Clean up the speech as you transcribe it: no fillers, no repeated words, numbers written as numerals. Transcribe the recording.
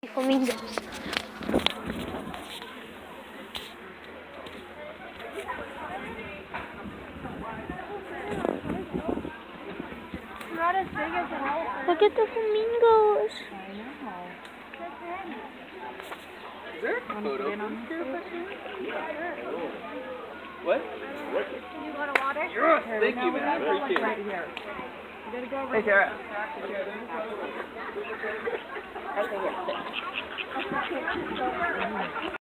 Flamingos. Not as big as an elephant. Look at the flamingos. I know. Is there a photo? What? Can you go to water? Yes, thank you, man. I appreciate it. Right here. You gotta go over Hey, Sarah. here.